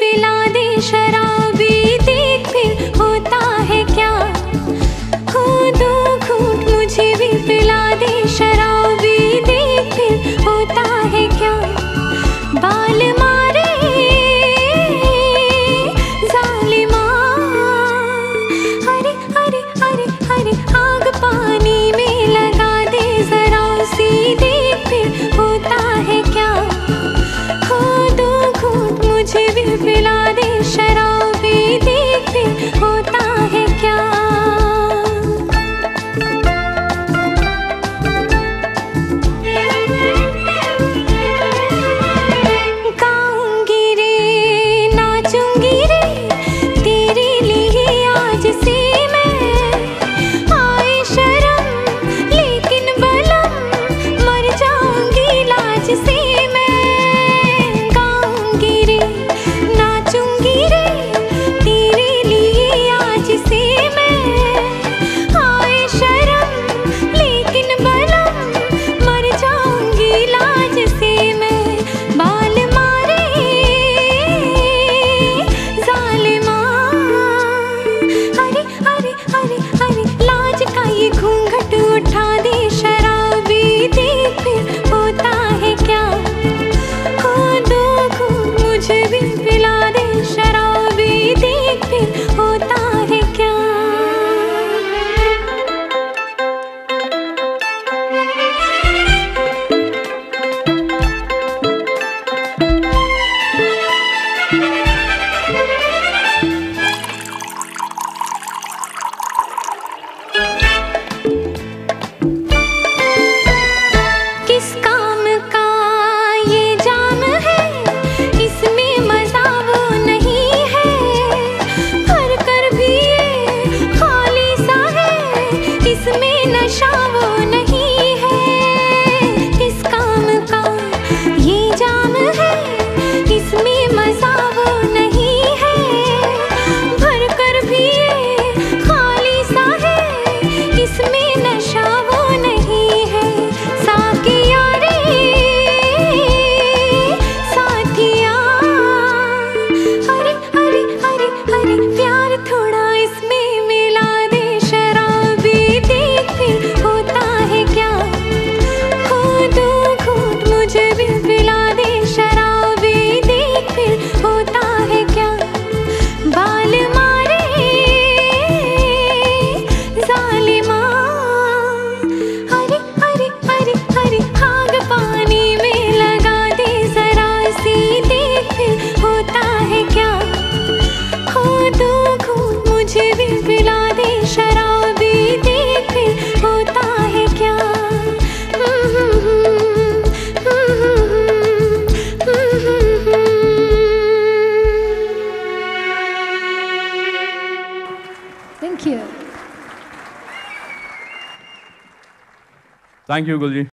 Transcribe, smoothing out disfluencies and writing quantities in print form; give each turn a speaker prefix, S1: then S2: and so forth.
S1: पिला दे शराबी, देख फिर होता है क्या। हो दो घूंट मुझे भी पिला दे शराबी, देख फिर होता है क्या। बाल मारे जालिमा, अरे अरे अरे अरे आग पानी में लगा दे जरा सी, देख फिर होता है क्या। हो दो घूंट मुझे भी पिला दे शराबी, देख फिर होता है क्या। गाऊंगी रे नाचूंगी रे तेरे लिए आज से मैं, आए शर्म लेकिन बलम मर जाऊंगी लाज से मैं। गाऊंगी रे नाचूंगी रे तेरे लिए आज से मैं, आए शर्म लेकिन बलम मर जाऊंगी लाज से मैं। बाल मारे जालिमा, अरे अरे अरे अरे लाज का ये घूंघट उठा दे शराबी, देख फिर होता है क्या। हो दो घूंट मुझे भी पिला दे शराबी, देख फिर होता है क्या। किस काम का ये जाम है, इसमें मजा वो नहीं है। भर कर भी ये खाली सा है, इसमें नशा वो नहीं है। किस काम का ये जाम है, इसमें मजा वो नहीं है। भर कर भी ये खाली सा है, इसमें नशा वो नहीं है। साकिया रे साथिया, अरे अरे अरे अरे प्यार थोड़ा इसमें मिला दे शराबी, देख फिर होता है क्या। हो दो घूंट मुझे भी पिला दे शराबी, देख फिर होता है क्या। बाल मारे जालिमा, अरे अरे अरे अरे आग पानी में लगा दे जरा सी, देख फिर होता है क्या। हो दो घूंट मुझे भी पिला दे शराबी, देख फिर होता है क्या। Thank you.
S2: Thank you, Gulji.